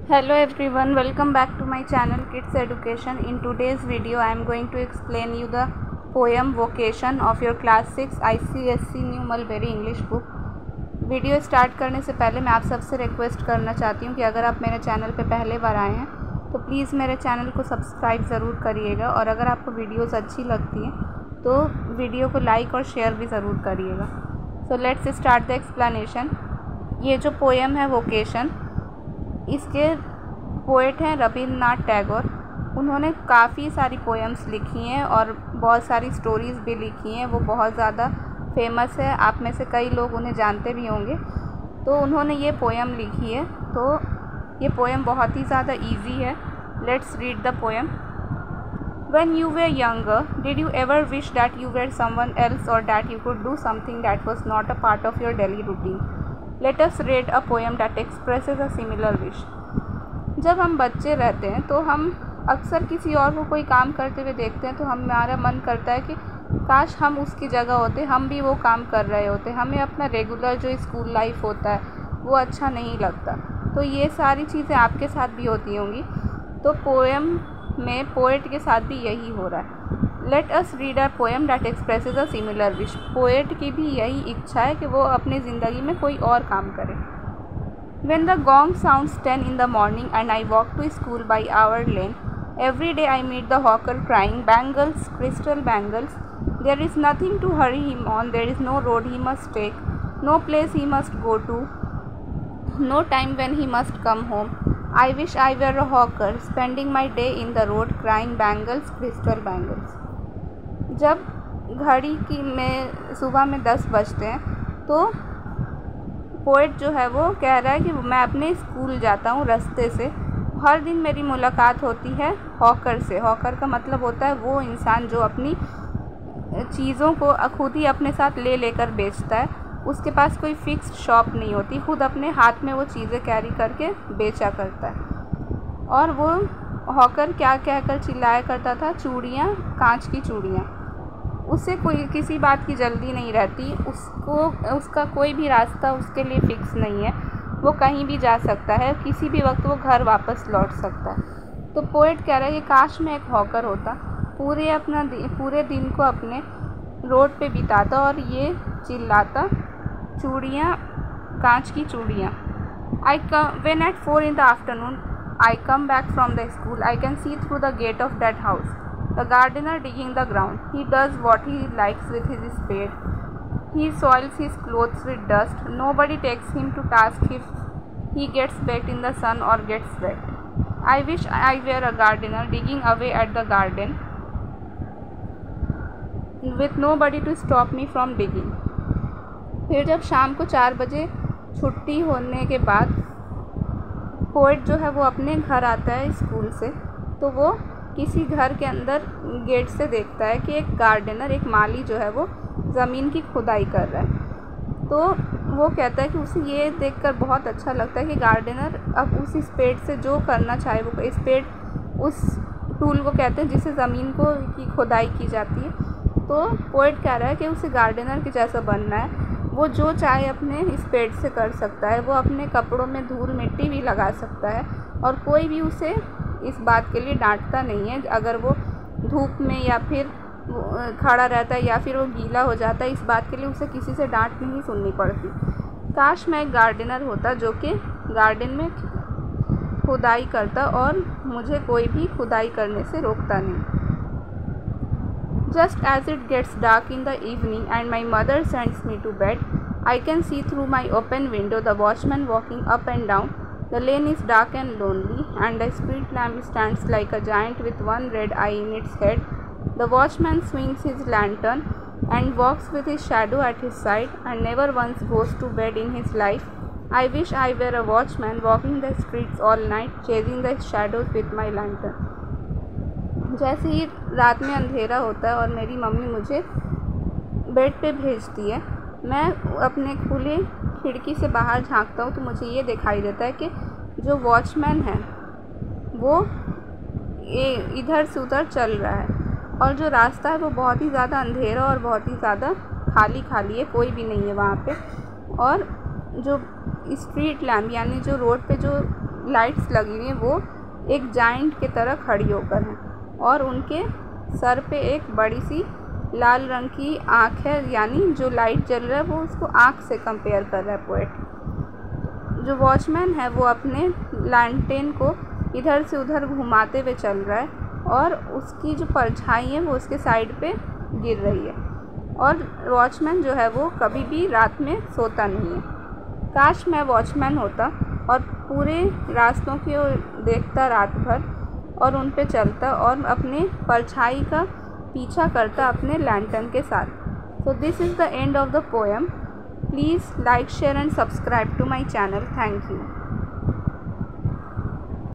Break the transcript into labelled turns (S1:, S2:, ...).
S1: Hello everyone, welcome back to my channel Kids Education. In today's video I am going to explain you the poem Vocation of your class 6 ICSE New Mulberry English book. Video start करने से पहले मैं आप सबसे request करना चाहती हूँ कि अगर आप मेरे चैनल पे पहले बार आए हैं तो प्लीज़ मेरे चैनल को सब्सक्राइब ज़रूर करिएगा, और अगर आपको वीडियोस अच्छी लगती हैं तो वीडियो को लाइक और शेयर भी ज़रूर करिएगा। So let's start the explanation. ये जो पोएम है वोकेशन, इसके पोएट हैं रवींद्रनाथ टैगोर। उन्होंने काफ़ी सारी पोएम्स लिखी हैं और बहुत सारी स्टोरीज़ भी लिखी हैं। वो बहुत ज़्यादा फेमस है, आप में से कई लोग उन्हें जानते भी होंगे। तो उन्होंने ये पोएम लिखी है, तो ये पोएम बहुत ही ज़्यादा इजी है। Let's read the poem. When you were younger, did you ever wish that you were someone else or that you could do something that was not a part of your daily routine? Let us read a poem that expresses a similar wish. जब हम बच्चे रहते हैं तो हम अक्सर किसी और को कोई काम करते हुए देखते हैं तो हमारा मन करता है कि काश हम उसकी जगह होते, हम भी वो काम कर रहे होते। हमें अपना रेगुलर जो स्कूल लाइफ होता है वो अच्छा नहीं लगता। तो ये सारी चीज़ें आपके साथ भी होती होंगी। तो पोएम में पोएट के साथ भी यही हो रहा है। Let us read a poem that expresses a similar wish. Poet की भी यही इच्छा है कि वो अपनी ज़िंदगी में कोई और काम करे। When the gong sounds 10 in the morning and I walk to school by our lane, every day I meet the hawker crying, "Bangles, crystal bangles." There is nothing to hurry him on, there is no road he must take, no place he must go to, no time when he must come home. I wish I were a hawker, spending my day in the road crying, "Bangles, crystal bangles." जब घड़ी की में सुबह में 10 बजते हैं तो poet जो है वो कह रहा है कि मैं अपने स्कूल जाता हूँ रास्ते से। हर दिन मेरी मुलाकात होती है हॉकर से। हॉकर का मतलब होता है वो इंसान जो अपनी चीज़ों को खुद ही अपने साथ ले लेकर बेचता है। उसके पास कोई फिक्स्ड शॉप नहीं होती, खुद अपने हाथ में वो चीज़ें कैरी करके बेचा करता है। और वो हॉकर क्या कहकर चिल्लाया करता था, चूड़ियाँ, कांच की चूड़ियाँ। उसे कोई किसी बात की जल्दी नहीं रहती, उसका कोई भी रास्ता उसके लिए फ़िक्स नहीं है। वो कहीं भी जा सकता है, किसी भी वक्त वो घर वापस लौट सकता है। तो पोएट कह रहा है कि काश मैं एक हॉकर होता, पूरे दिन को अपने रोड पे बिताता और ये चिल्लाता, चूड़ियाँ, कांच की चूड़ियाँ। When at 4 in the afternoon I come back from the school, I can see through the gate of that house the gardener digging the ground. He does what he likes with his spade. He soils his clothes with dust. Nobody takes him to task if he gets baked in the sun or gets wet. I wish I were a gardener digging away at the garden with nobody to stop me from digging. फिर जब शाम को 4 बजे छुट्टी होने के बाद poet जो है वो अपने घर आता है स्कूल से, तो वो किसी घर के अंदर गेट से देखता है कि एक गार्डनर, एक माली जो है वो ज़मीन की खुदाई कर रहा है। तो वो कहता है कि उसे ये देखकर बहुत अच्छा लगता है कि गार्डनर अब उस स्पेड से जो करना चाहे वो, स्पेड उस टूल को कहते हैं जिससे ज़मीन की खुदाई की जाती है। तो पोएट कह रहा है कि उसे गार्डनर के जैसा बनना है। वो जो चाहे अपने स्पेड से कर सकता है, वो अपने कपड़ों में धूल मिट्टी भी लगा सकता है और कोई भी उसे इस बात के लिए डांटता नहीं है अगर वो धूप में या फिर खड़ा रहता है या फिर वो गीला हो जाता है। इस बात के लिए उसे किसी से डांट नहीं सुननी पड़ती। काश मैं एक गार्डनर होता जो कि गार्डन में खुदाई करता और मुझे कोई भी खुदाई करने से रोकता नहीं। Just as it gets dark in the evening and my mother sends me to bed, I can see through my open window the watchman walking up and down. The lane is dark and lonely, and the street lamp stands like a giant with one red eye in its head. The watchman swings his lantern and walks with his shadow at his side, and never once goes to bed in his life. I wish I were a watchman walking the streets all night, chasing the shadows with my lantern. जैसे ही रात में अंधेरा होता है और मेरी mummy मुझे bed पे भेजती है, मैं अपने खुले खिड़की से बाहर झांकता हूँ तो मुझे ये दिखाई देता है कि जो वॉचमैन है वो इधर से उधर चल रहा है और जो रास्ता है वो बहुत ही ज़्यादा अंधेरा और बहुत ही ज़्यादा खाली है, कोई भी नहीं है वहाँ पे। और जो स्ट्रीट लैम्प यानी जो रोड पे जो लाइट्स लगी हुई हैं वो एक जाइंट की तरह खड़ी होकर हैं और उनके सर पे एक बड़ी सी लाल रंग की आँख है, यानी जो लाइट जल रहा है वो उसको आँख से कंपेयर कर रहा है पोएट। जो वॉचमैन है वो अपने लैंटेन को इधर से उधर घुमाते हुए चल रहा है और उसकी जो परछाई है वो उसके साइड पे गिर रही है। और वॉचमैन जो है वो कभी भी रात में सोता नहीं है। काश मैं वॉचमैन होता और पूरे रास्तों की ओर देखता रात भर और उन पे चलता और अपने परछाई का पीछा करता अपने लैंटर्न के साथ। So this is the end of the poem. Please like, share and subscribe to my channel. Thank you.